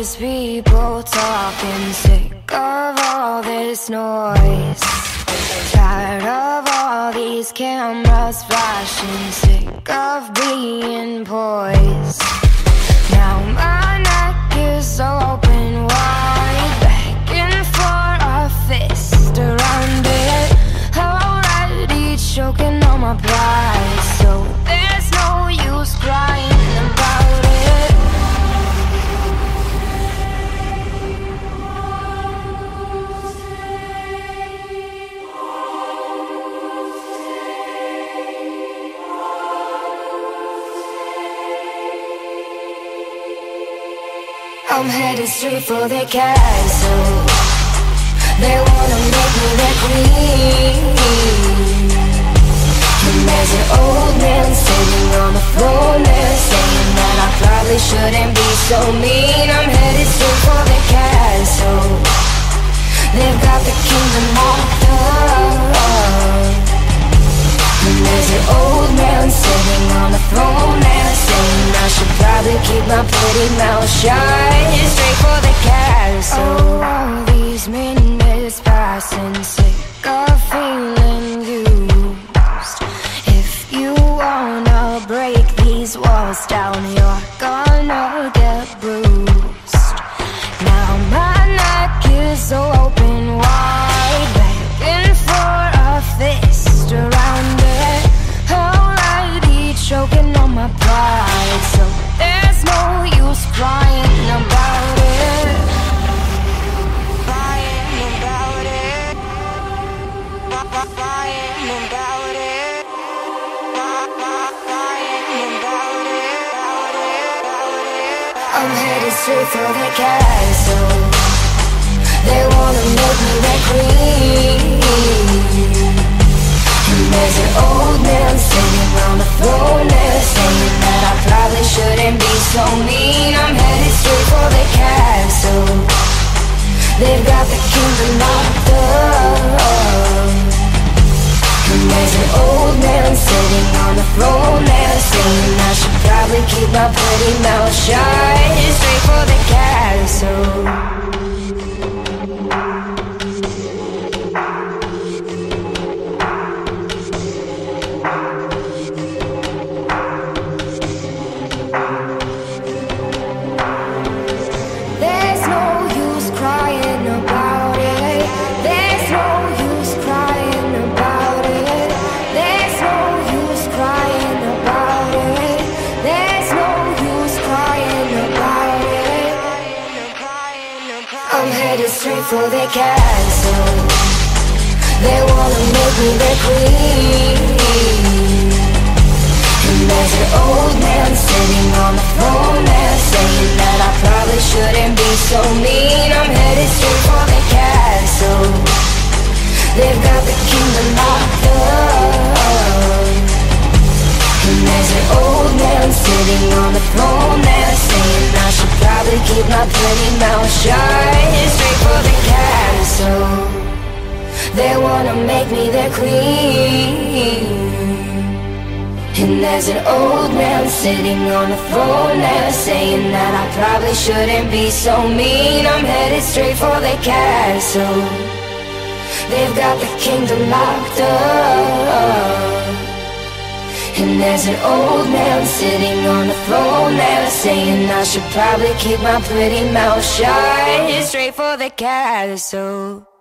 these people talking, sick of all this noise, tired of all these cameras flashing, sick of being poised. Now my neck is open wide, begging for a fist around it, already choking on my pride, so there's no use crying about it. I'm headed straight for the castle. They wanna make me their queen, and there's an old man sitting on the throne there, saying that I probably shouldn't be so mean. I'm headed straight for the castle. They've got the kingdom locked up, and there's an old man sitting on the throne there, saying I should probably keep my pretty mouth shut. Straight for the castle. Oh, all these minutes passing, sick of feeling used. If you wanna break these walls down, you're gonna get bruised. Now my neck is open wide, begging for a fist around it, already choking on my pride, so there's no use crying about it. Crying about it. Crying about it. Crying about it. I'm headed straight for the castle. They wanna make me their queen, and there's an old man sitting on the throne there, saying that I probably shouldn't be so mean. I'm headed straight for the castle. They've got the kingdom locked up, and there's an old man sitting on the throne there, saying I should probably keep my pretty mouth shut. Straight for the castle. I'm headed straight for the castle. They wanna make me their queen, and there's an old man sitting on the throne there, saying that I probably shouldn't be so mean. I'm headed straight for the castle. They've got the kingdom locked up, and there's an old man sitting on the throne there, saying I should probably keep my pretty mouth shut. Straight for the castle. They wanna make me their queen, and there's an old man sitting on the throne there, saying that I probably shouldn't be so mean. I'm headed straight for the castle. They've got the kingdom locked up, and there's an old man sitting on the throne there, saying I should probably keep my pretty mouth shut. Straight for the castle.